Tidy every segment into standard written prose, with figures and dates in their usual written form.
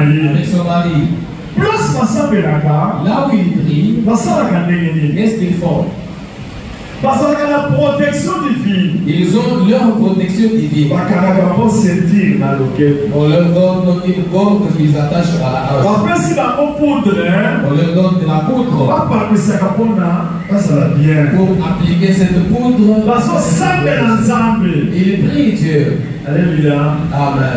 avec son mari. Là où il prie, qu'est-ce qu'ils font? Parce que la protection divine. Ils ont leur protection divine. On leur donne une corde qu'ils attachent à la hache. On leur donne de la poudre. Pour appliquer cette poudre, il prie Dieu. Alléluia. Amen.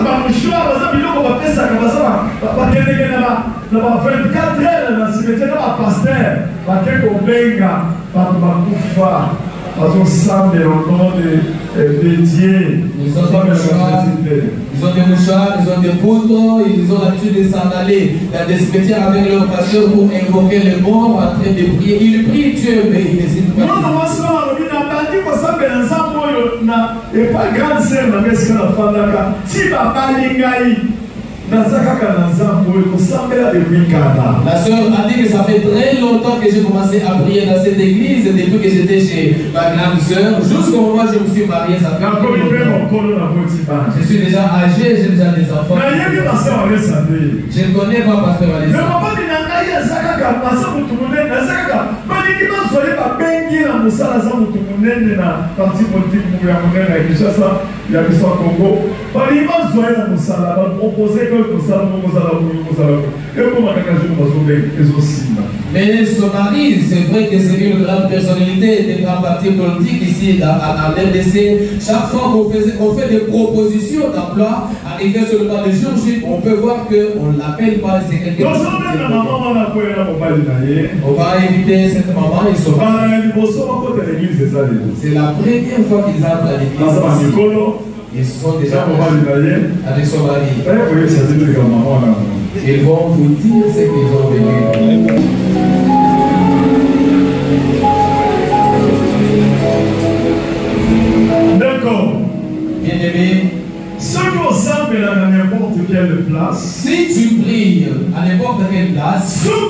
Ils ont des mouchoirs, ils ont des poudres, ils ont l'habitude de s'en aller dans des cimetières avec leur pasteur pour invoquer les morts en train de prier. Ils prient Dieu, mais ils n'hésitent pas. La sœur a dit que ça fait très longtemps que j'ai commencé à prier dans cette église depuis que j'étais chez ma grande sœur. Jusqu'au moment où je me suis marié, ça fait longtemps. Je suis déjà âgé, j'ai déjà des enfants. Je ne connais pas Pasteur Alessa. Mais son mari, c'est vrai que c'est une grande personnalité, des grands partis politiques ici à l'RDC. Chaque fois qu'on fait des propositions d'emploi, arrivé sur le banc de jour, on peut voir qu'on ne l'appelle pas, c'est quelqu'un. On va inviter cette maman, ils sont. C'est la première fois qu'ils entrent à l'église. Ils sont déjà avec son mari. Ils vont vous dire ce qu'ils ont vécu. D'accord. Bien-aimé, si tu pries à n'importe quelle place,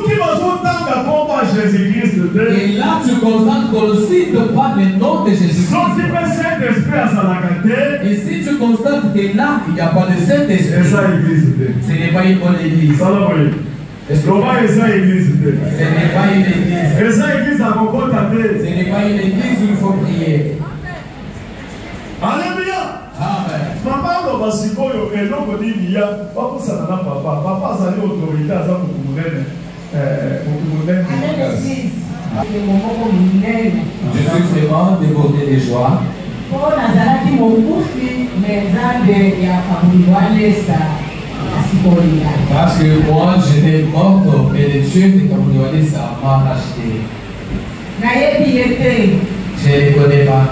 et là tu constates qu'on ne cite pas le nom de Jésus. Et si tu constates que là il n'y a pas de Saint-Esprit, ce n'est pas une bonne église. Ce n'est pas une église. Ce n'est pas une église où il faut prier. Alléluia. Amen. Papa, basikoyo eloko nini ya bakosana na papa. Papa azali autorité aza mutu munene. Je suis vraiment débordé de joie. Parce que moi, j'étais morte, mais le Dieu de Kamouniwalesa m'a racheté. Je ne les connais pas.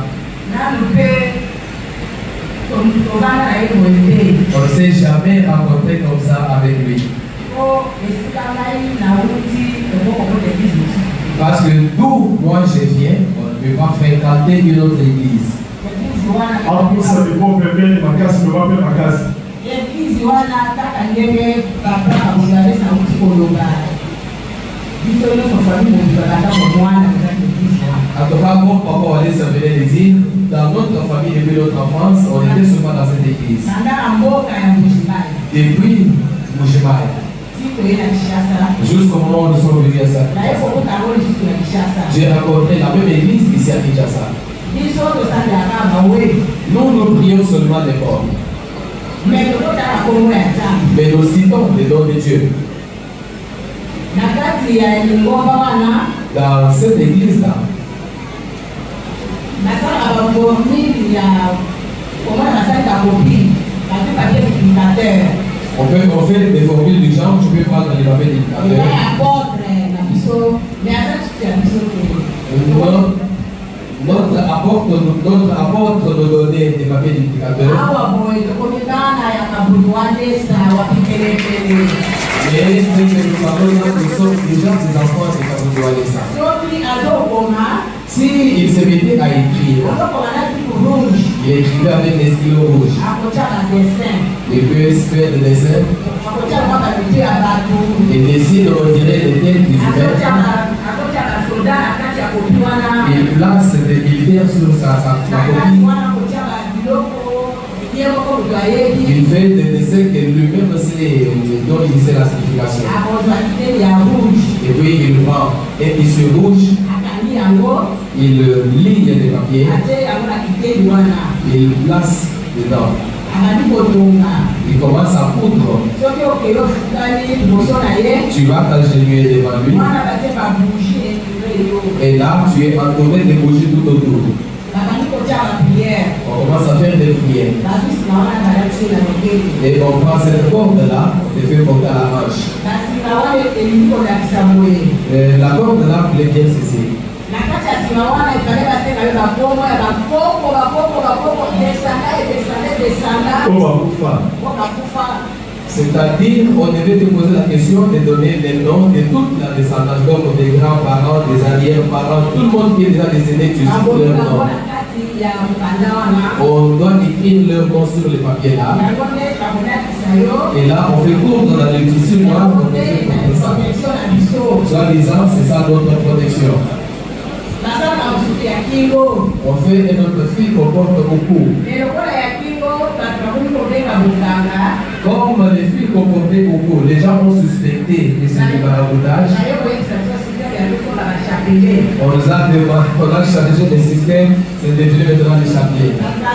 On ne s'est jamais rencontré comme ça avec lui. Parce que d'où moi je viens, on ne peut pas fréquenter une autre église. En tout cas, mon papa Alessa venait de dire, dans notre famille depuis notre enfance, on était souvent dans cette église. Depuis Moujimaï. Jusqu'au moment où nous sommes venus à ça. J'ai rencontré la même église ici à Kinshasa. Nous, nous prions seulement des morts. Mais nous citons les dons de Dieu. Dans cette église-là, on fait des formules du genre, tu peux prendre les papiers d'indicateurs. Notre apporte nous donner des papiers d'indicateurs. Mais ce que nous savons, nous sommes déjà des enfants de Kamouniwalesa. Si il se mettait à écrire, il écrivait avec des stylos rouges. Il peut faire des dessins. Il dessine, on dirait des têtes des humains. Il place des militaires sur sa copie. Il fait des dessins que lui-même sait dont il sait la signification. Et puis il prend un tissu rouge, il lie des papiers, il place dedans. Il commence à coudre. Tu vas t'agenouiller devant lui. Et là, tu es entouré de bougies tout autour. On commence à faire des prières. Et on prend cette corde-là, on te fait porter à la hanche. La corde-là, vous voulez dire ceci. C'est-à-dire, on devait te poser la question de donner les noms de toute la descendance, donc des grands-parents, des arrière-parents, tout le monde qui est déjà décédé, tu sais leur nom. On doit écrire leur nom sur le papier là. Et là, on fait coudre dans le tissu noir pour nous faire ça. Soi-disant, c'est ça notre protection. On fait un autre fil qu'on porte au cou. Comme les fils qu'on portait au cou, les gens ont suspecté que c'est du maraboutage. On nous a demandé, on a changé le système, c'est devenu maintenant le chapelet.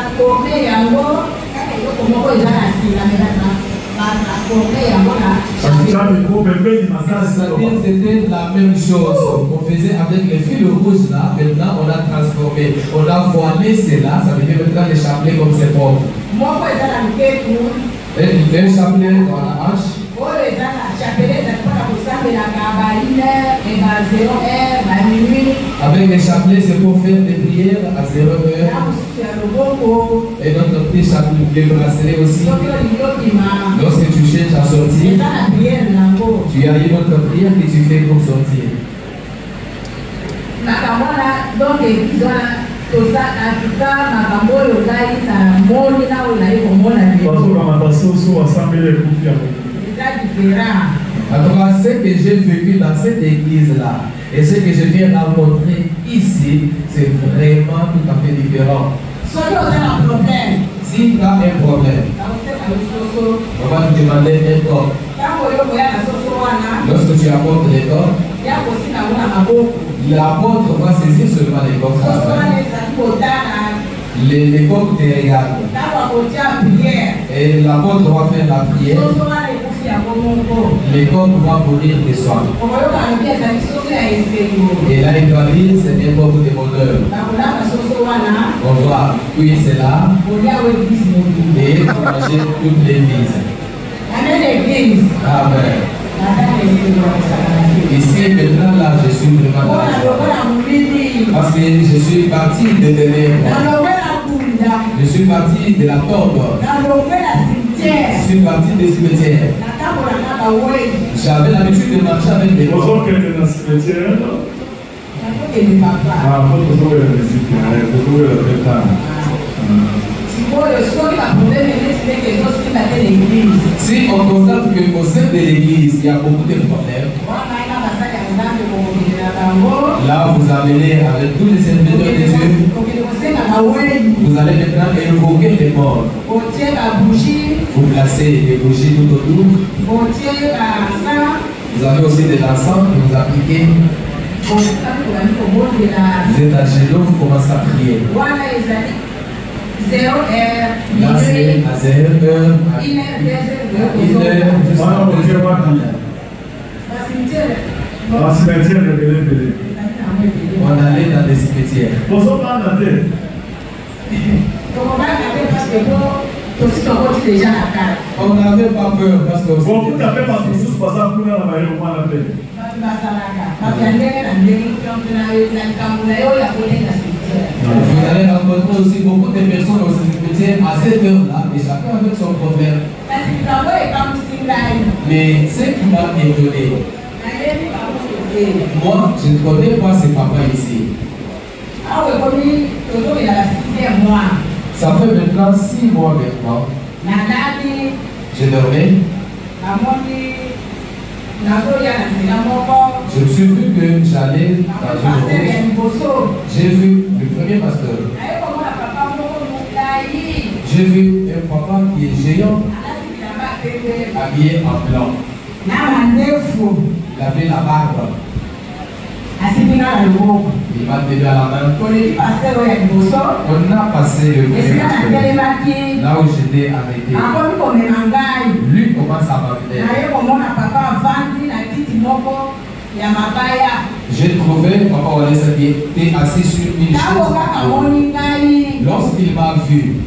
C'est-à-dire c'était la même chose qu'on faisait avec les fils rouges là. Maintenant on a transformé, on a voilé cela, ça veut dire maintenant les chapelets comme c'est propre. Un chapelet dans la hache. Avec les chapelets, c'est pour faire des prières à 0 heure. Et notre petit chapelet, les bracelets aussi. Lorsque tu cherches à sortir, tu as une autre prière que tu fais pour sortir. Alors, ce que j'ai vécu dans cette église-là et ce que je viens rencontrer ici, c'est vraiment tout à fait différent. Si tu as un problème, on va te demander un corps. Lorsque tu apportes les corps, l'apôtre va saisir seulement les corps. Les corps te regardent. Et l'apôtre va faire la prière. Les corps vont mourir de soin. Et là, il doit dire, c'est un corps de bonheur. On va cuire cela et manger toute l'église. Amen. Ici, maintenant, là, je suis vraiment là. Parce que je suis parti de ténèbres. Je suis parti de la tombe. Je suis parti des cimetières. J'avais l'habitude de marcher avec des gens. Si on constate qu'au sein de l'église, il y a beaucoup de problèmes, là vous amenez avec tous les serviteurs de Dieu, vous allez maintenant invoquer les morts. Vous placez des bougies tout autour. Vous avez aussi de l'encens que vous appliquez. Vous êtes à genoux, vous commencez à prier. Là, c'est à 0 heure, à 1 heure, on allait dans les cimetières. On n'avait pas peur parce que vous allez rencontrer aussi beaucoup de personnes au cimetière à cette heure-là et chacun avec son problème. Mais ce qui m'a étonné, moi je ne connais pas ce papa ici. Ça fait maintenant 6 mois maintenant. Je dormais. Je me suis vu que j'allais dans une route. J'ai vu le premier pasteur. Je J'ai vu un papa qui est géant, habillé en blanc. Il avait la barbe. Il m'a tenu à la main. On a passé le premier là où j'étais arrêté. Lui commence à m'appeler. J'ai trouvé Papa Walesa qui était assis sur une chaise. Lorsqu'il m'a vu,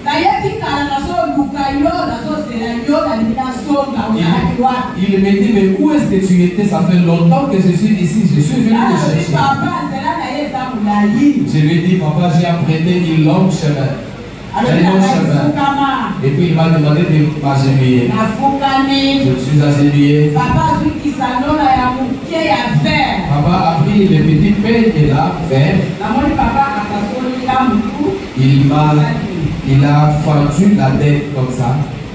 il me dit, mais où est-ce que tu étais? Ça fait longtemps que je suis ici, je suis venu te chercher. Je lui ai dit, papa, j'ai emprunté une longue chemin. Et puis il m'a demandé de m'agenouiller. Je suis agenouillé. Papa a pris le petit pain là, vert. Il a fendu la tête comme ça.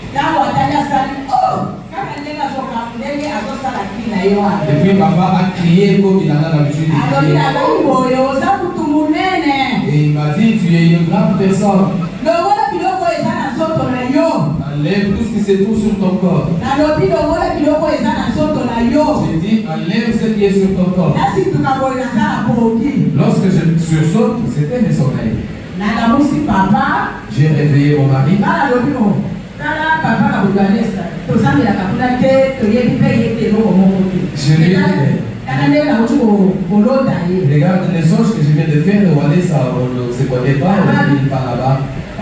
Et puis papa a crié comme il en a l'habitude de crier. Et il m'a dit, tu es une grande personne. Enlève tout ce qui se trouve sur ton corps. J'ai dit, enlève ce qui est sur ton corps. Lorsque je sursaute, c'était le sommeil. J'ai réveillé mon mari. Je lui ai dit, regarde les songes que je viens de faire, on ne se connaît pas, on n'est pas là-bas.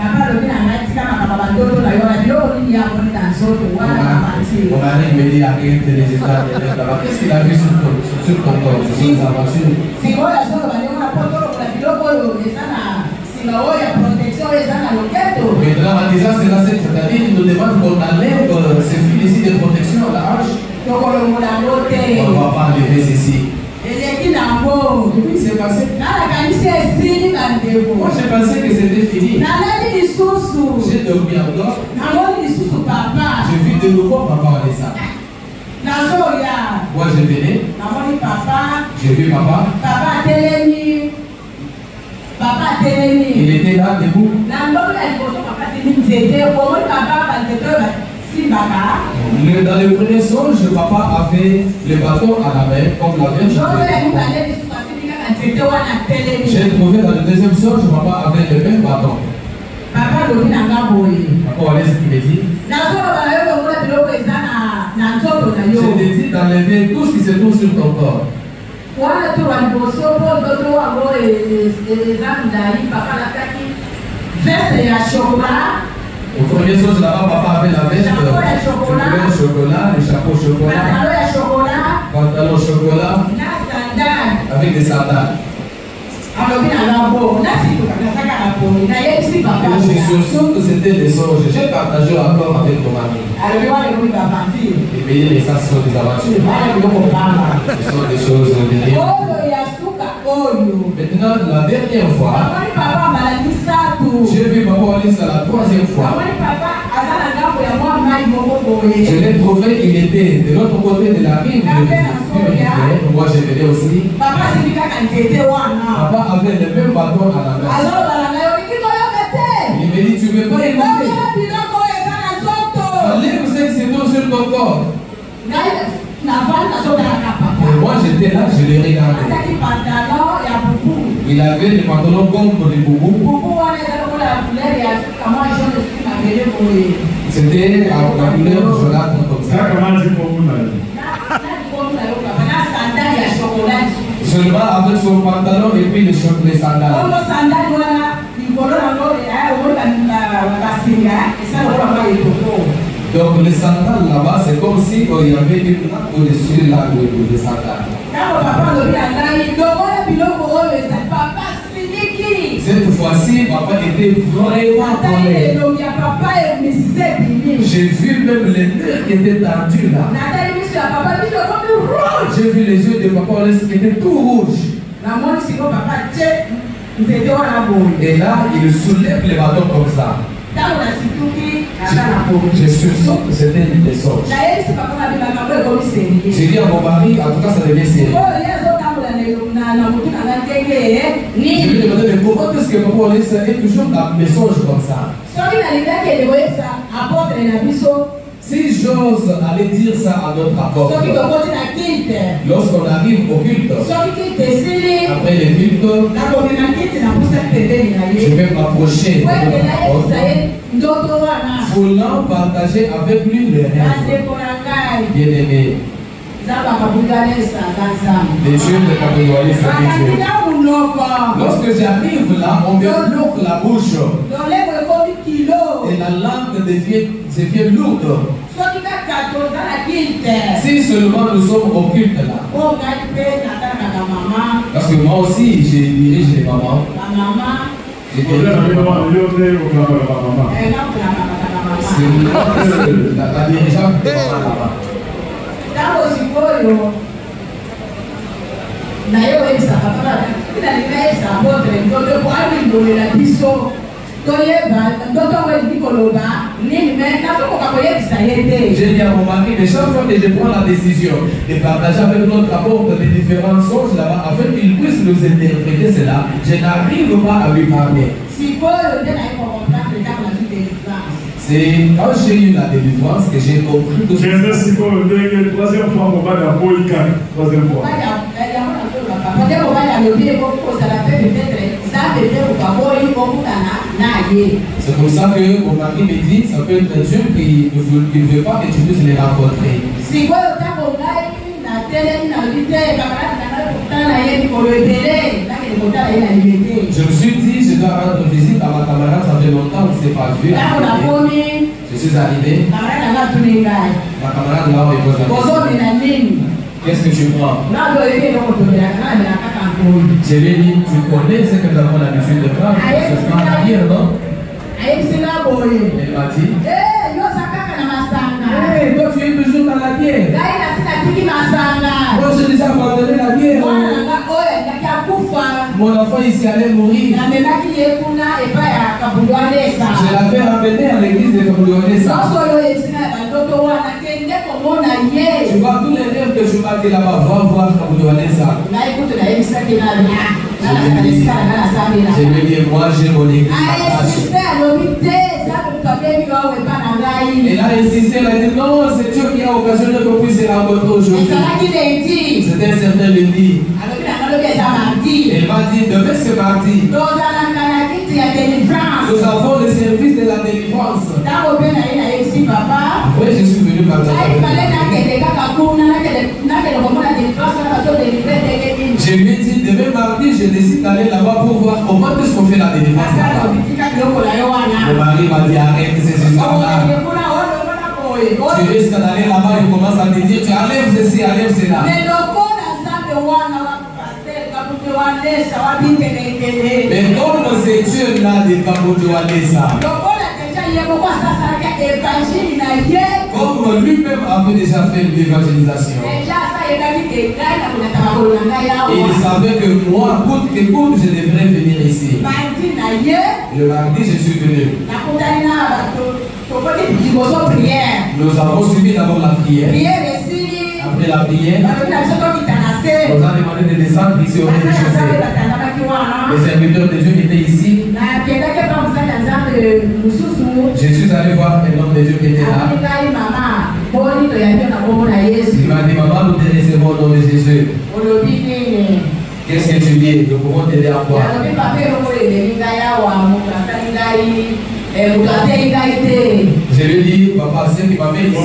Mon mari me dit, arrête les états là-bas. Qu'est-ce qu'il a vu sur ton corps, sur tes aventures? Maintenant, en disant cela, c'est-à-dire qu'il nous demande qu'on enlève ces fils ici de protection à la hache. On ne va pas enlever ceci. Et puis c'est passé. Moi j'ai pensé que c'était fini. J'ai dormi encore. J'ai vu de nouveau Papa Walesa. Moi je venais. J'ai vu Papa. Il était là debout. Dans le premier songe, Papa avait le bâton à la main, comme la Vierge. J'ai trouvé dans le deuxième songe, Papa avait le même bâton. Papa Walesa qui me dit, je t'ai dit d'enlever tout ce qui se trouve sur ton corps. Au premier songe là-bas, Papa avait la veste, le chocolat, le chapeau chocolat, pantalon chocolat, avec des sandales. Je suis sûr que c'était des songes. J'ai partagé encore avec mon ami. Et bien, les ça sont des aventures. Ce sont des choses derrière. Maintenant, la dernière fois, j'ai vu Papa Walesa la troisième fois. Je l'ai trouvé, il était de l'autre côté de la rive. Moi, je venais aussi. Papa avait le même bâton à la main. Il me dit, tu ne veux pas écouter. Enlève ce qui se trouve sur ton corps. Et moi j'étais là, je l'ai regardé. Il avait le pantalon comme des boubous. C'était la couleur jaunâtre comme ça. Seulement avec son pantalon et puis les sandales. Donc les sandales là-bas, c'est comme si il y avait une nappe au-dessus là des sandales. Cette fois-ci, Papa était vraiment colère. J'ai vu même les nerfs qui étaient tendus là. J'ai vu les yeux de Papa Walesa qui étaient tout rouges. Et là, il soulève les bâtons comme ça. Je suis sûr que c'était des songes. J'ai dit à mon mari, en tout cas ça devient sérieux. Je lui ai demandé, mais pourquoi est-ce que Papa Walesa est toujours dans mes songes comme ça? Si j'ose aller dire ça à notre apôtre, lorsqu'on arrive au culte, après le culte, je vais m'approcher de notre apôtre, voulant partager avec lui le rêve. Bien-aimé, les Dieu ne pas dévoiler sa Dieu. Lorsque j'arrive là, on me bloque la bouche et la langue devient lourde. Si seulement nous sommes au culte là, parce que moi aussi je dirige les mamans. C'est la dirigeante des mamans là-bas. J'ai dit à mon mari, mais chaque fois que je prends la décision de partager avec notre apôtre les différents songes là-bas, afin qu'il puisse nous interpréter cela, je n'arrive pas à lui parler. C'est quand j'ai eu la délivrance que j'ai compris tout ça. Troisième fois. C'est comme ça que mon mari me dit, ça peut être un Dieu qui ne veut pas que tu puisses les rencontrer. Je me suis dit, je dois rendre visite à ma camarade, ça fait longtemps qu'on ne s'est pas vu. Je suis arrivé. Ma camarade là, me pose la question. Qu'est-ce que tu prends? Je lui ai dit, tu connais ce que nous avons l'habitude de prendre? Ce sera la bière, non? Elle m'a dit, hey, toi tu es toujours dans la bière. Moi j'ai déjà abandonné la bière. Mon enfant ici allait mourir. Je l'avais ramené à l'église de Kaboulouanessa. Tu vois tous les rêves que je m'attends là-bas, va voir Kaboulouanessa. Je lui ai dit, moi j'ai mon église. Elle a insisté, elle a dit non, c'est Dieu qui a occasionné qu'on puisse se rencontrer aujourd'hui. C'était un certain lundi. Elle m'a dit, demain c'est mardi. Nous avons le service de la délivrance. Oui, je suis venu par là. Je lui ai dit, demain mardi, je décide d'aller là-bas pour voir comment est-ce qu'on fait la délivrance. Mon mari m'a dit, arrête ces histoires-là. Tu risques d'aller là-bas et commence à te dire, tu enlèves ceci, enlèves cela. Mais comme c'est Dieu là de Kaboulouanessa, comme lui-même avait déjà fait l'évangélisation, il savait que moi, coûte que coûte, je devrais venir ici. Le mardi, je suis venu. Nous avons suivi d'abord la prière. Après la prière, on nous a demandé de descendre ici au rez-de-chaussée. Les serviteurs de Dieu étaient ici. Je suis allé voir un homme de Dieu qui était là. Il m'a dit, maman, nous te recevons au nom de Jésus. Qu'est-ce que tu dis? Nous pouvons t'aider à quoi? Je lui ai dit, papa, c'est qui m'a mis ici.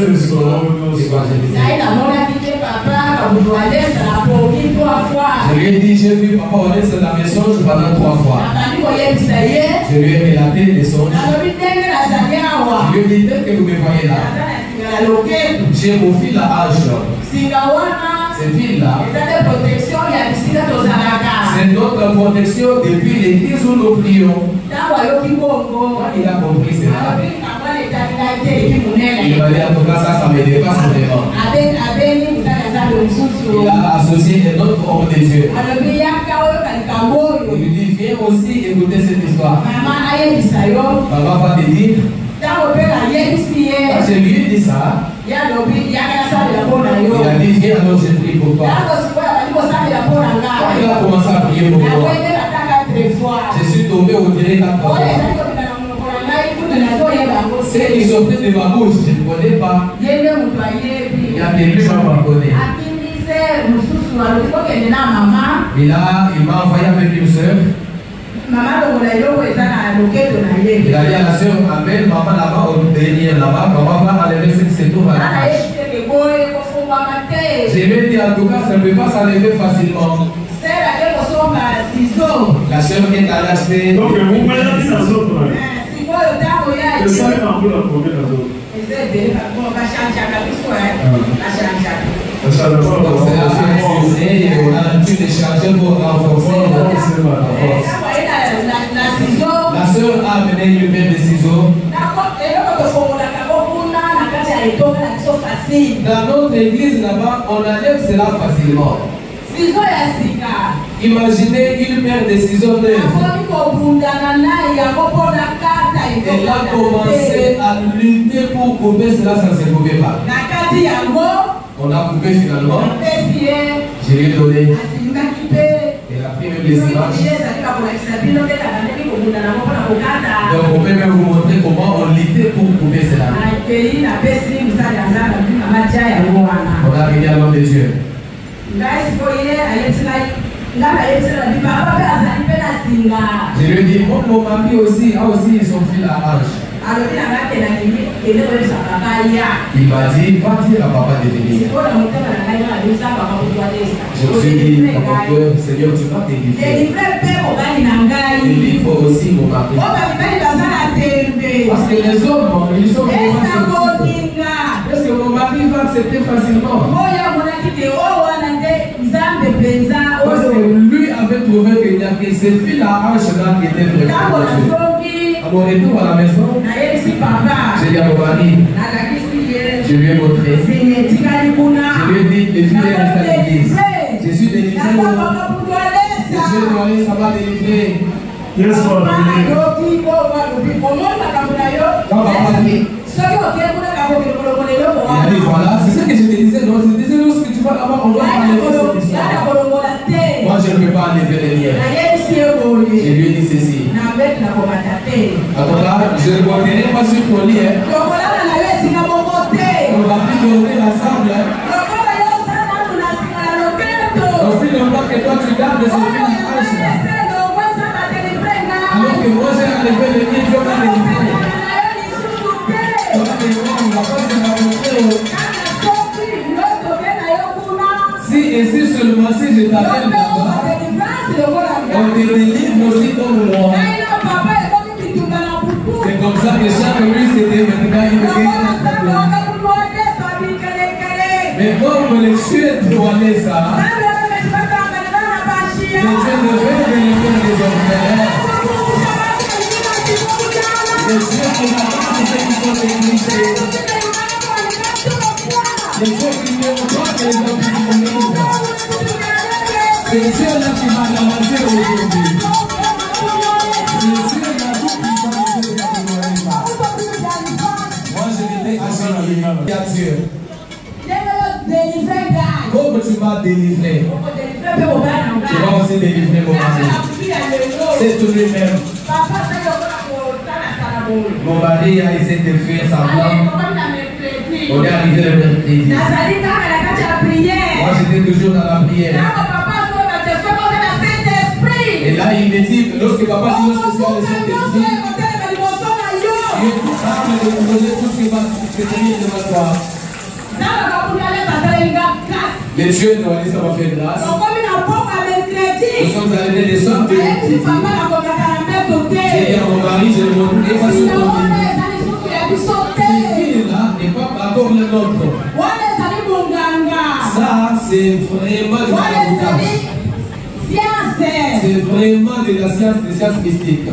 Je lui ai dit, j'ai vu papa Onès dans mes songes pendant 3 fois. Je lui ai relaté les songes. Je lui ai dit, tel que vous me voyez là, j'ai mon fil à âge. Cette fille-là, c'est notre protection depuis l'église où nous prions. Il a compris cela. Il m'a dit, en tout cas, ça me dépasse vraiment. Il a associé un autre homme de Dieu. Il lui dit, viens aussi écouter cette histoire. Maman va te dire. Je lui ai dit ça. Il a dit, viens alors je prie pour toi. Il a commencé à prier pour moi. Je suis tombé au direct 4 fois. C'est qui sortait de ma bouche, je ne connais pas. Il y a quelqu'un qui m'a connaît. Et là, il m'a envoyé avec une soeur. Il a dit à la soeur, appelle maman là-bas, au dernier là-bas, maman va enlever ce qui se trouve à la tâche. Je lui ai dit en tout cas, ça ne peut pas s'enlever facilement. La soeur est allée acheter. Donc, vous m'avez dit dans autres. Le sang est en bout dans combien dans autres. Donc c'est la fusée et on a dû les charger pour renforcer la soeur a amené une paire de ciseaux. Dans notre église là-bas, on enlève cela facilement. Imaginez une paire de ciseaux neufs. Elle a commencé à lutter pour couper cela, ça ne se coupait pas. On a coupé finalement. Je lui ai donné. Elle a pris même les images. Donc on peut même vous montrer comment on luttait pour couper cela. On a regardé l'homme de Dieu. Je lui ai dit, mon mari aussi a aussi son fil à hanche. Il m'a dit, va dire à papa de venir. Je me suis dit, à mon cœur, Seigneur, tu vas te délivrer. Délivre aussi mon mari. Parce que les hommes, ils sont vraiment sensibles. Est-ce que mon mari va accepter facilement? Parce que lui avait trouvé qu'il n'y a que ce fil à hanche là qui était vraiment. À mon retour à la maison, j'ai dit à mon mari, je lui ai montré. Je lui ai dit, les filles restent à l'église. Je suis délivré. Je suis délivré, ça va délivrer. Yes, Lord. Voilà, c'est ce que je te disais. Donc, je te disais, lorsque tu vas là-bas, on va enlever cette histoire. Moi, je ne peux pas enlever les liens. Je lui ai dit ceci. Attends, je ne regarderai pas sur ton lit. On va plus dormir ensemble. Aussi longtemps que toi, tu gardes ce fil de hache. Alors que moi, j'ai enlevé le lien, je vais délivrer. On va délivrer, on va pas se rencontrer. Si et si seulement si je t'appelle là-bas, on te délivre aussi comme moi. C'est comme ça que chaque nuit c'était maintenant une guerre. Mais comme les cieux doivent ça, les cieux devaient délivrer les orphelins. Les cieux qui n'ont pas ceux qui sont négligés. Les cieux qui n'ont pas les hommes qui sont libres. C'est Dieu-là qui va ramasser aujourd'hui. C'est Dieu-là qui va ramasser aujourd'hui. Moi, je l'étais acheté. Dieu. Comme tu m'as délivré, tu vas aussi délivrer mon mari. C'est tout lui-même. Mon mari a essayé de faire semblant. On est arrivé le mercredi. Moi, j'étais toujours dans la prière. Et là, il me dit, lorsque papa dit lorsque c'est le Saint-Esprit, il parle de projet tout ce qui va se tenir devant toi. Les dieux nous ont dit ça va faire grâce. Nous sommes arrivés les soirs de mercredi. J'ai dit à mon mari, je le montre, et pas sur ton lit. Cette fille-là n'est pas encore le nôtre. Ça, c'est vraiment de la boucage. C'est vraiment de la science, des sciences mystiques.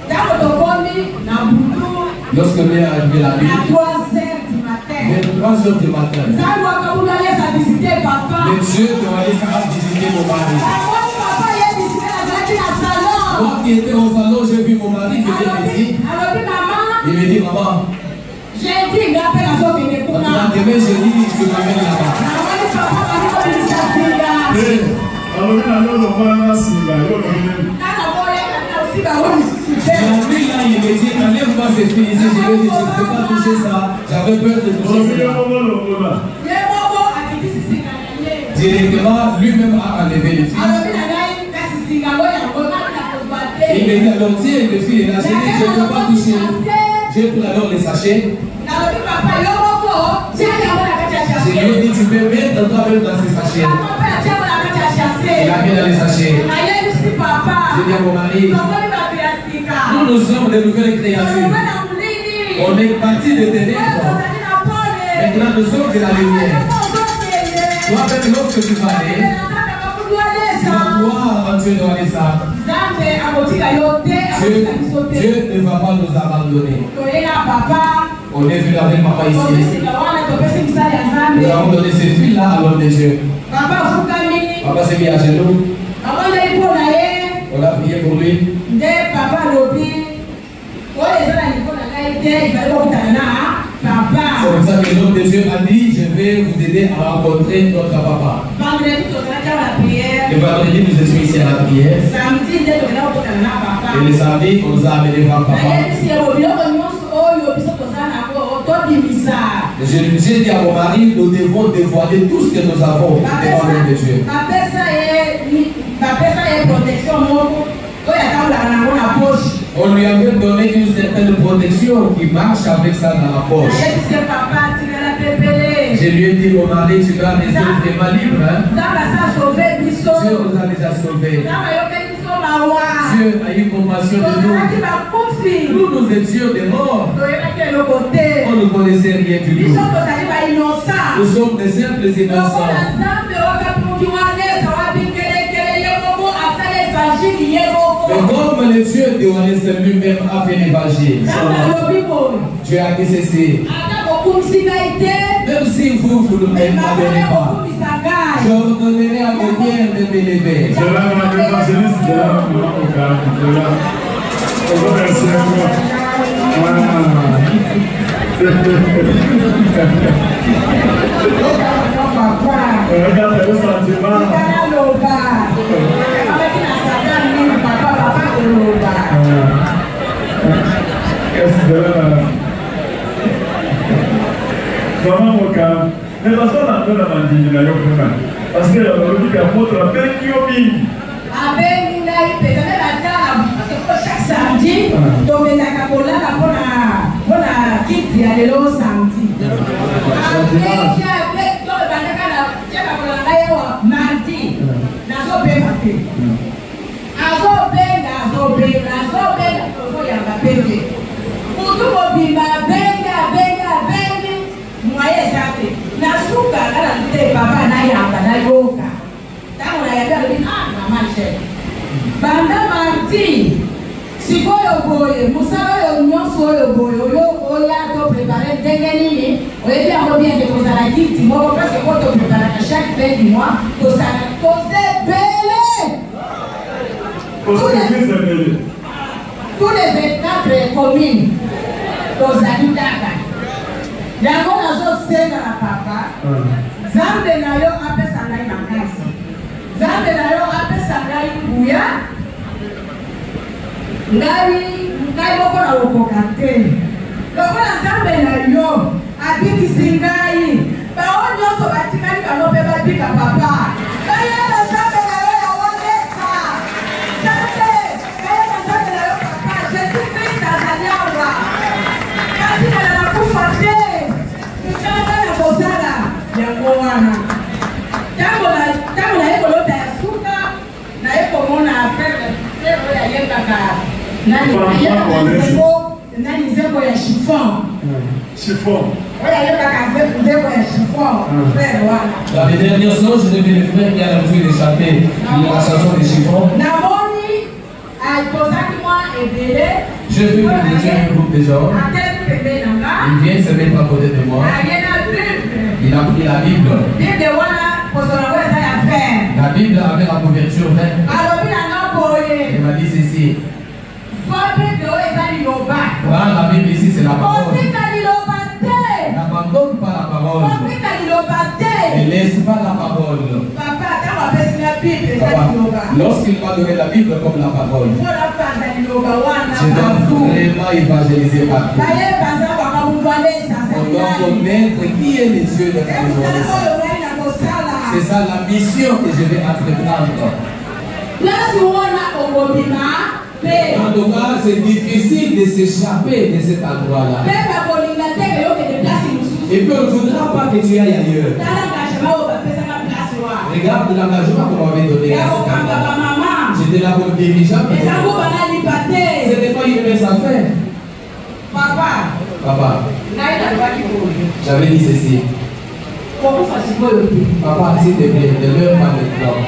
Lorsque l'on est arrivé la nuit, 23 heures du matin, le Dieu doit aller visiter mon mari. Moi qui étais au salon, j'ai vu mon mari venir me dire. Il me dit, maman, demain jeudi, je m'amène là-bas. La nuit là, il me dit, enlève-moi cette fille ici, je lui ai dit, je ne peux pas toucher ça. J'avais peur de toucher ça. Directement, lui-même a enlevé les filles. Il m'a dit, alors tiens, les filles, là, je ne peux pas toucher. J'ai pris alors les sachets. Je lui ai dit, tu peux mettre toi-même dans ces sachets. Il a mis dans les sachets. Je dis à mon mari, nous sommes de nouvelles créatures. On est parti de ténèbres. Maintenant, nous sommes de la lumière. Toi-même, lorsque tu vas aller, tu vas voir en Dieu dans les sables. Dieu ne va pas nous abandonner. On est venu avec papa ici. Nous avons donné cette fille-là à l'homme de Dieu. Papa s'est mis à genoux. On a prié pour lui. C'est pour ça que l'homme de Dieu a dit, je vais vous aider à rencontrer notre papa. Le vendredi, nous étions ici à la prière. Et le samedi, on nous a amené voir papa. J'ai dit à mon mari, nous devons dévoiler tout ce que nous avons devant l'homme de Dieu. On lui avait donné une certaine protection qui marche avec ça dans la poche. Je lui ai dit, mon mari, tu dois rester vraiment libre. Hein? Dieu nous a déjà sauvés. Dieu a eu compassion de nous. Nous étions des morts. On ne connaissait rien du tout. Nous sommes des simples innocents. Mais comme le Dieu de Johannes lui-même a fait l'évangile, Dieu a dit ceci. Même si vous ne m'abandonnez pas, je vous donnerai à mon bien de m'élever. Regarde le sentiment. Vraiment mon cas, mais parce qu'on a peur de la parce que le dit qu'apôtre a fait qui au bim. Chaque samedi, donc on a quitté à l'élo samedi. Mardi, sikoyo boye musala yo nyonso oyo boye oyo oya to préparer ndenge nini oyebi yango bien de kozala kiti moko parce que to préparer chaque fin du mois tosala tozebele tous les 24 communes tozali kaka yango nazosenga na papa Zambe na yo apesa ngai makasi Zambe na yo apesa ngai nguya ngai moko na lokoka te lokola Nzambe na yo abikisi ngai bao nyonso batikali bango mpe babika papa bayeba Nzambe na yo ya woneka bayeba Nzambe na yo papa Jésus Christ azali awa katikala na kufa te nkanga na kozala yango wana ntango naye kolota ya suka naye komona affaire oyo ayebaka nani nzembo ya chiffon. Chiffon. Dans les dernières sources, j'ai vu les frères qui avaient joué les chanter la chanson des chiffons. Je fais un groupe de gens. Il vient se mettre à côté de moi. Il a pris la Bible. La Bible avait la couverture verte. Il m'a dit ceci. Voilà, la Bible ici, c'est la parole. N'abandonne pas la parole. Ne laisse pas la parole. Papa, lorsqu'il m'a donné la Bible comme la parole, vraiment évangéliser partout. On doit connaître qui est le Dieu de la C'est ça la mission que je vais entreprendre. En tout cas, c'est difficile de s'échapper de cet endroit-là. Et puis on ne voudra pas que tu ailles ailleurs. Regarde l'engagement qu'on m'avait donné. J'étais là pour le dirigeant. Ce n'est pas une mince affaire. Papa, j'avais dit ceci. Papa, s'il te plaît, ne meurs pas maintenant.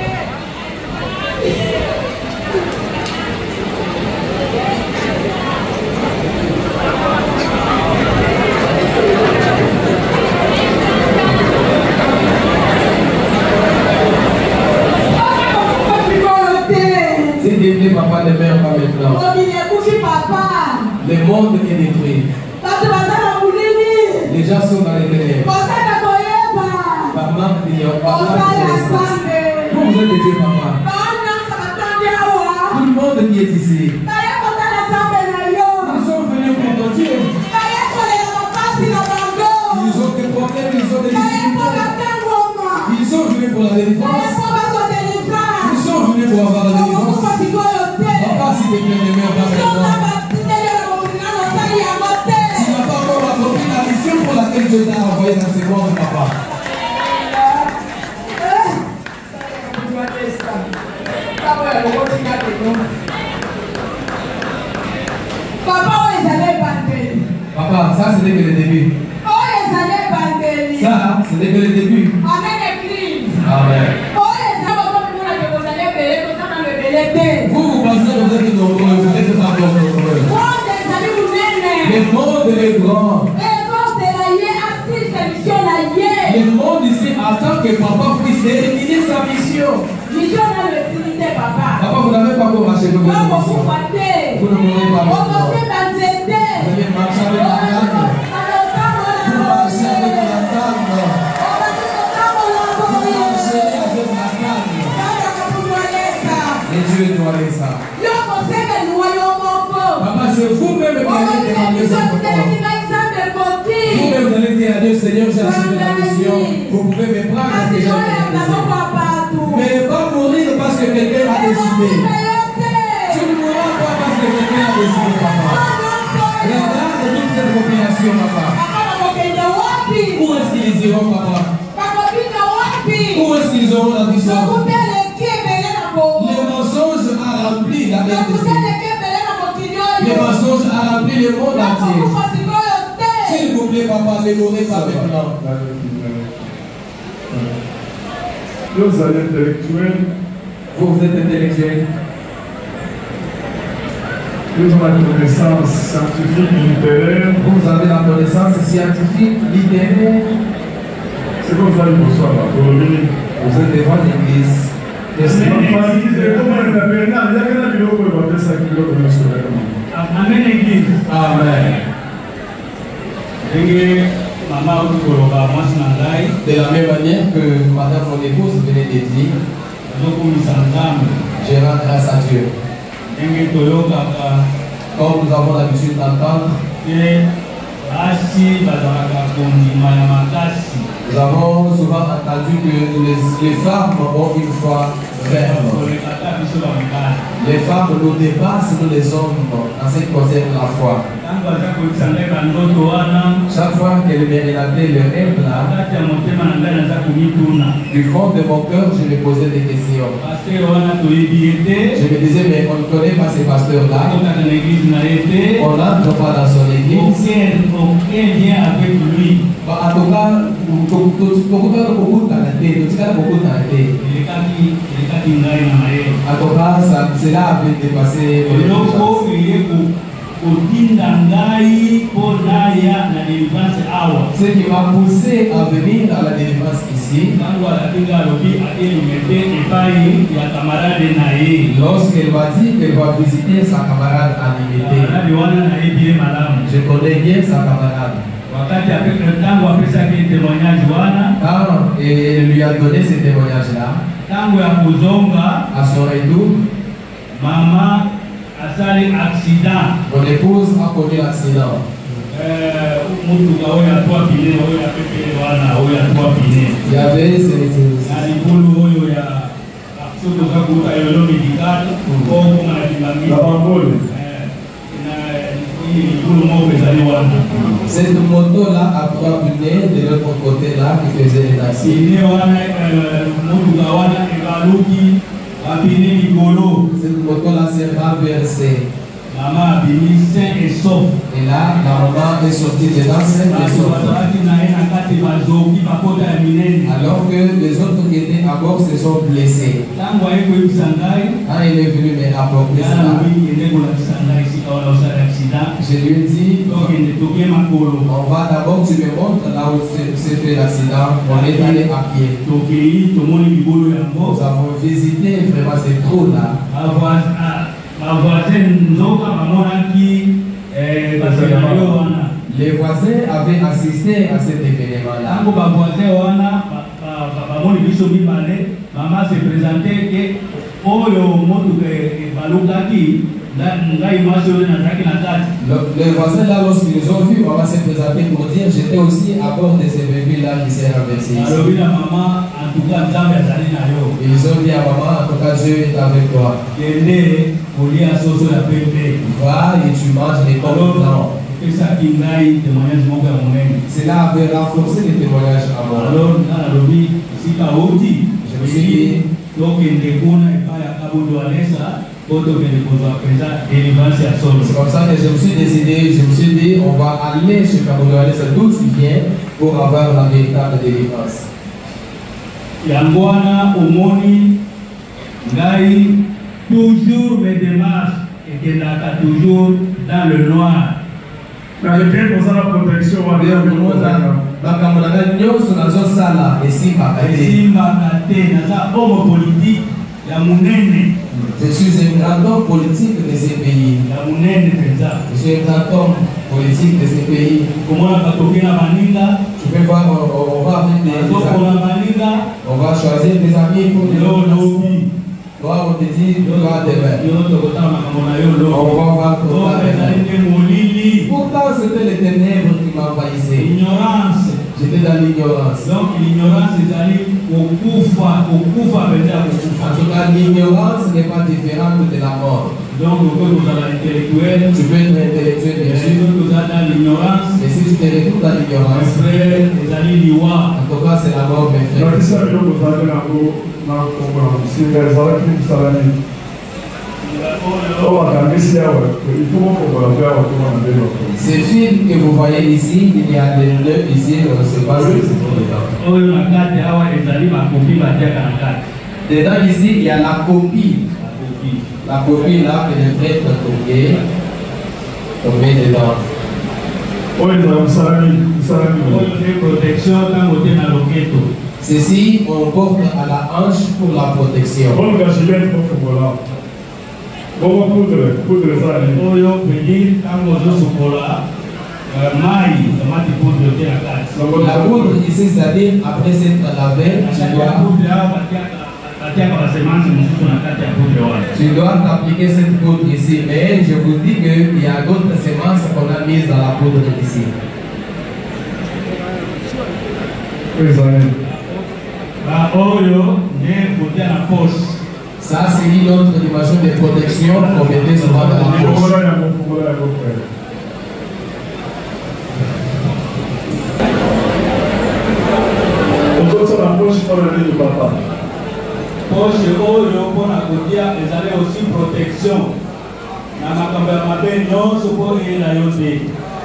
S'il te plaît, papa, ne meurs pas maintenant. Le monde est détruit. Les gens sont dans les ténèbres. Maman, il n'y a pas de connaissance. Vous êtes de Dieu, papa. Tout le monde qui est ici. Ils sont venus pour ton Dieu. Ils ont des problèmes, ils ont des difficultés. Ils sont venus pour la délivrance. Ils sont venus pour avoir la délivrance. Papa, s'il te plaît, ne meurs pas maintenant. Tu n'as pas encore accompli la mission pour laquelle Dieu t'a envoyé dans ce monde, papa. Papa, ça c'était que le début. Ça, c'était que le début. Amen. Vous pensez que vous êtes nombreux, vous n'êtes pas nombreux. Le monde est grand. Le monde ici attend que papa puisse terminer sa mission. Papa, vous n'avez pas encore marché votre mission. Vous ne mourrez pas maintenant. Vous allez marcher avec la canne. Vous marchez avec la canne. Vous marchez avec la canne. Et Dieu doit aller ça. Papa, c'est vous-même qui allez demander votre corps. Vous-même vous allez dire à Dieu, Seigneur, j'ai accepté la mission. Vous pouvez me prendre parce que j'ai accepté. Mais pas mourir parce que quelqu'un a décidé. Tu ne mourras pas parce que quelqu'un a décidé, papa. Regarde toute cette population, papa. Où est-ce qu'ils iront, papa? Où est-ce qu'ils auront la mission? Le mensonge a rempli la vérité. Le mensonge a rempli le monde entier. S'il vous plaît, papa, ne mourrez pas maintenant. Vous êtes intellectuel. Vous êtes intellectuel. Vous avez la connaissance scientifique, littéraire. Vous avez la connaissance scientifique, littéraire. C'est comme ça que vous soyez. Vous êtes devant l'église. Amen, église. Amen. De la même manière que madame mon épouse venait de dire, je rends grâce à Dieu. Comme nous avons l'habitude d'entendre, nous avons souvent entendu que les femmes ont une foi ferme. Les femmes nous dépassent, nous les hommes, en ce qui concerne la foi. Chaque fois qu'elle me relatait le rêve là, du fond de mon cœur, je me posais des questions. Je me disais, mais on ne connaît pas ces pasteurs-là. On n'entre pas dans son église. Aucun lien avec lui. En tout cas, cela avait dépassé ce qui m'a poussé à venir à la délivrance ici. Lorsqu'elle m'a dit qu'elle va visiter sa camarade à l'imité, je connais bien sa camarade. Et elle lui a donné ce témoignage-là. À son retour, maman asali accident. Mon épouse a connu l'accident. Il y avait cette moto-là a trois pneus de l'autre côté-là qui faisait les taxis. Cette moto-là s'est renversée. Maman a béni sain et sauf. Et là, la maman est sortie dedans sain et sauf. Alors que les autres qui étaient à bord se sont blessés. Quand il est venu me rapporter cela, je lui ai dit, on va d'abord, tu me montres là où s'est fait l'accident. On est allé à pied. Nous avons visité vraiment ces trous là. Les voisins avaient assisté à cet événement-là. Maman s'est présentée que les voisins là, lorsqu'ils nous ont vu, maman s'est présentée pour dire j'étais aussi à bord de ces véhicules-là qui s'est renversé. Ils ont dit à maman, en tout cas Dieu est avec toi. Va et tu manges les pommes blancs. Cela avait renforcé les témoignages à moi. Je me suis dit, c'est comme ça que je me suis décidé, je me suis dit, on va aller chez Kabodo Alessa d'où tu viens pour avoir la véritable délivrance. Yangwana Omoni Ngai toujours mes démarches et toujours dans le noir. Mais le bien pour ça la protection va bien pour nous. Je suis un grand homme politique de ces pays. Je suis un grand homme politique de ces pays. Tu peux voir, on va avec des amis. On va choisir des amis pour les autres. On te dit, toi demain. On va voir pourtant. Pourtant, c'était les ténèbres qui m'envahissaient. Ignorance. J'étais dans l'ignorance. Donc l'ignorance est allée au koufa. En tout cas, l'ignorance n'est pas différente de la mort. Donc on peut être intellectuel. Tu peux être intellectuel, bien sûr. Dans l'ignorance. Mais si tu te retrouves dans l'ignorance, en tout cas, c'est la mort, mes frères. Ces films que vous voyez ici, il y a des nœuds ici, on ne sait pas ce que c'est pour dedans. Dedans ici, il y a la copie. La copie là que les prêtres ont tombé dedans. Ceci, on porte à la hanche pour la protection. La poudre ici, c'est-à-dire après s'être lavé, tu dois t'appliquer cette poudre ici. Mais je vous dis qu'il y a d'autres semences qu'on a mises dans la poudre ici. Ça, c'est une autre dimension de protection qu'on mettait souvent dans la poche. Poche oyo pour la kodia les allez aussi protection. Na makambo ya mabe nyonso po ela yote.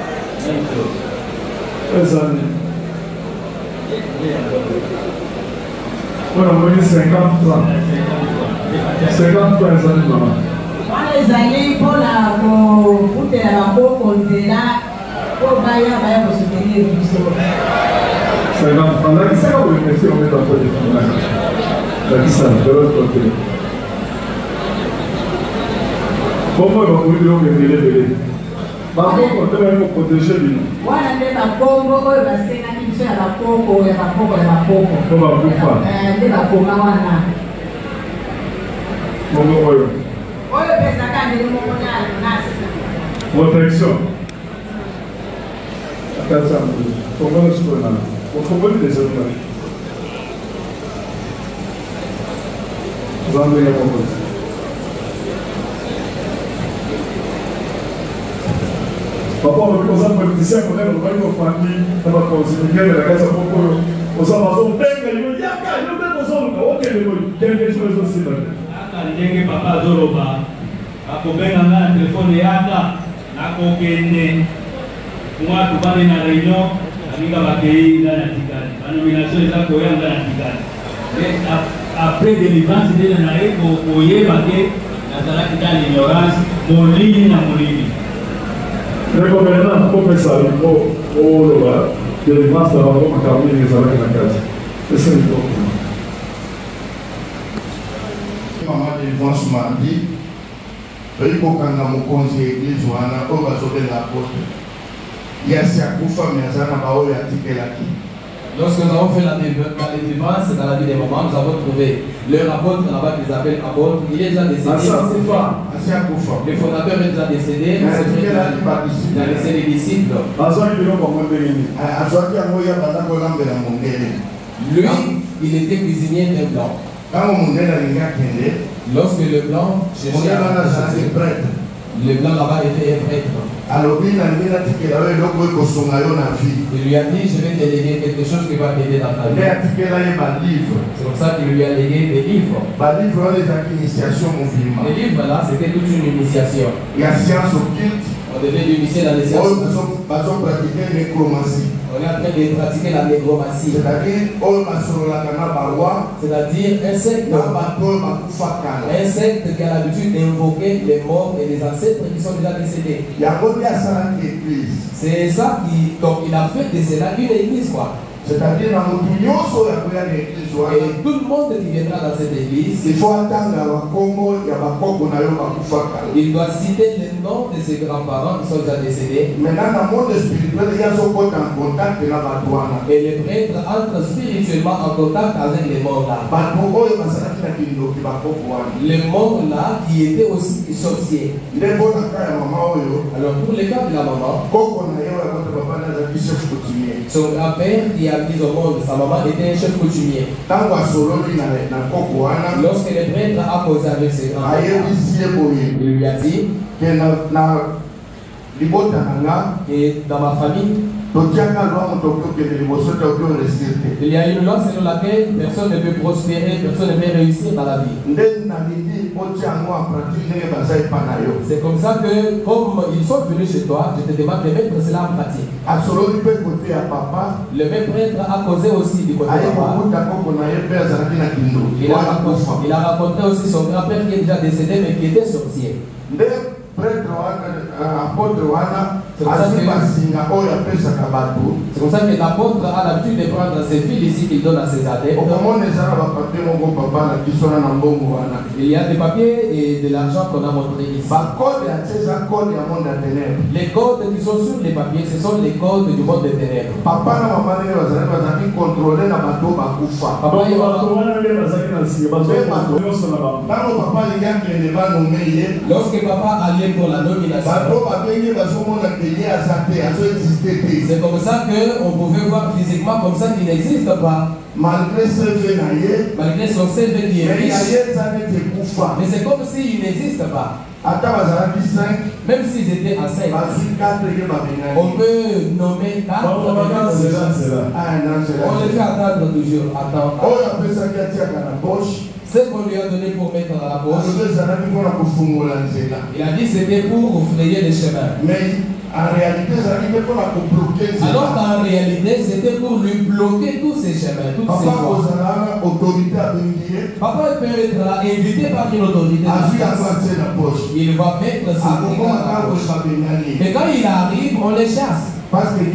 Voilà, on va 50 francs. 50 francs, ça nous va. Les amis, pour la route de la boue, on est là, pour bailler, pour soutenir le sol. 50 francs. Là, qui ça va vous remercier, on met un peu de francs. Là, qui ça, de l'autre côté. Comment on va vous dire que vous allez par contre, on doit protéger lui. Voilà, mais la Congo, la Sénat, qui fait la Congo, la Congo, la Congo. Comment on va vous faire? La Congo, Congo, Protection. Attention, comment est-ce qu'on a? Comment est-ce qu'on a? Vous en avez un peu. Papa, on a commencé à politicien, on a une famille, on va continuer la casa pour on s'en va au père, il y a qu'à nous mettre ensemble. Ok, quelque chose aussi. Ndenge papa Zoroba, akobenga na telefone yaka, nakokende, moi tubane na réunion, aninga bakei na tikali. La nomination est koyanga na tikali. Mais après délivrance de la nae ko yebake, na tala tikali ignorance, molini na molini. Recommendant professeur au Loba, délivrance de la Rome à Carmine et les Alacres na casa. C'est ça le document. Maman de délivrance mardi, il faut qu'on a mon conseil d'église ou un homme à sauver la porte. Il y a certaines femmes qui ont article là. Lorsque nous avons fait la délivrance dans la vie des mamans, nous avons trouvé leur apôtre là-bas qu'ils appellent apôtre. Il est déjà décédé. Le fondateur est déjà décédé. Il a laissé les disciples. Lui, il était cuisinier d'un blanc. Lorsque le blanc cherchait le blanc là-bas était un prêtre. Alors, il lui a dit, je vais te léguer quelque chose qui va t'aider dans ta vie. C'est comme ça qu'il lui a légué des livres. Les livres là, c'était toute une initiation. Il y a science occulte. On devait l'initier dans les sciences. On est en train de pratiquer la négromancie. C'est-à-dire un secte qui a l'habitude d'invoquer les morts et les ancêtres qui sont déjà décédés. C'est ça donc il a fait de cela une église quoi. C'est-à-dire et tout le monde qui viendra dans cette église, il faut attendre il doit citer les noms de ses grands-parents qui sont déjà décédés. Maintenant, dans le monde spirituel, il y a ce côté en contact avec la. Et les prêtres entrent spirituellement en contact avec les morts là. Les morts là qui étaient aussi sorciers. Alors pour les cas de la maman, son grand-père qui a mis au monde, sa maman était un chef coutumier. Lorsque le prêtre a posé avec ses grands-parents, il lui a dit que dans ma famille, il y a une loi selon laquelle personne ne peut prospérer, personne ne peut réussir dans la vie. C'est comme ça que, comme ils sont venus chez toi, je te demande de mettre cela en pratique. Le même prêtre a causé aussi du côté de papa. Il a rencontré aussi son grand-père qui est déjà décédé mais qui était sorcier. C'est comme ça que l'apôtre a l'habitude de prendre ses fils ici qu'il donne à ses adeptes. Il y a des papiers et de l'argent qu'on a montré ici. Les codes qui sont sur les papiers, ce sont les codes du monde des ténèbres. Papa lorsque papa allait pour la nomination, c'est comme ça qu'on pouvait voir physiquement comme ça qu'il n'existe pas. Malgré son CV qui est riche, mais c'est comme s'il n'existe pas. Même s'ils étaient à 5, on peut nommer 4. On les fait attendre toujours. Ce qu'on lui a donné pour mettre dans la poche, il a dit c'était pour frayer les chemins. Mais en réalité, alors qu'en réalité, c'était pour lui bloquer tous ces chemins, toutes ces voies. Papa peut être là, invité par une autorité. Il va mettre ses trucs dans la poche. Et quand il arrive, on les chasse. Parce que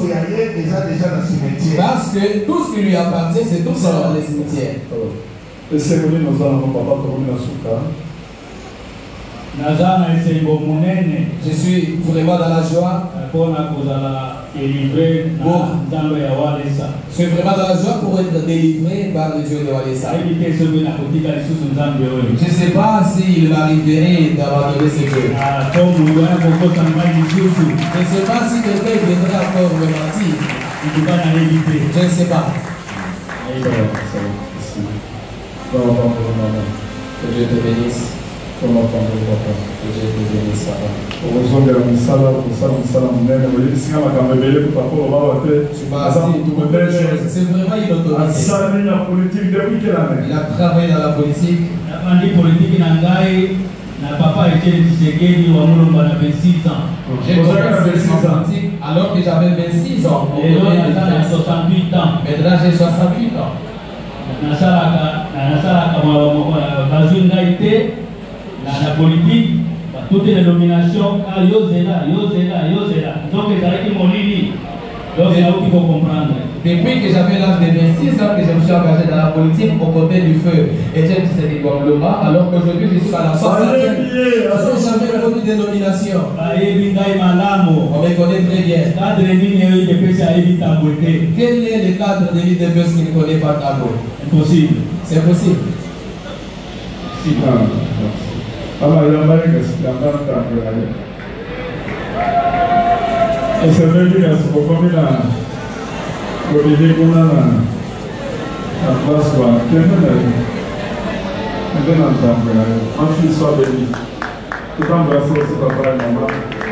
tout ce qui lui appartient, c'est tout ça dans les cimetières. Et c'est venu nous allons papa comme une souka. Je suis vraiment dans la joie. Je suis vraiment dans la joie pour être délivré par le Dieu de Walesa. Je ne sais pas s'il m'arriverait d'abandonner ce Dieu. Je ne sais pas si quelqu'un viendrait encore me mentir. Je ne sais pas. Que Dieu te bénisse. Que Dieu te bénisse, papa. C'est vraiment une autorité. Il a travaillé dans la politique. J'ai commencé en politique alors que j'avais 26 ans. Maintenant j'ai 68 ans. La politique, toutes les nominations, donc il faut comprendre. Depuis que j'avais l'âge de 26 ans que je me suis engagé dans la politique aux côtés du feu Etienne Tshisekedi Tshilombo, alors qu'aujourd'hui je suis à la 60e. Je n'ai jamais connu de nomination. On me connaît très bien. Quel est le cadre de l'IDPS qui ne connaît pas Tabo? Impossible. C'est possible. Soit béni. Tout embrasser ce papa et maman.